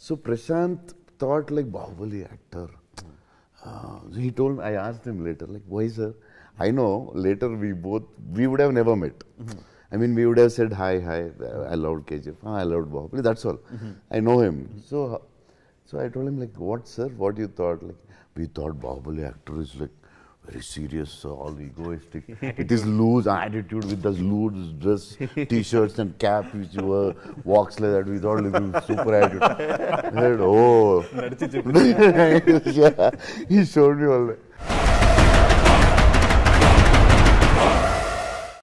So Prashanth thought like Bahubali actor. He told me, I asked him later, like, why sir? I know later we would have never met. I mean, we would have said, hi, I loved KGF, I loved Bahubali, that's all. I know him. So I told him, like, what sir, what you thought? Like, we thought Bahubali actor is like very serious, all egoistic. It is loose attitude with those loose dress, t-shirts and cap which walks like that. We thought it was super attitude. I said, oh. Yeah. He showed me all that.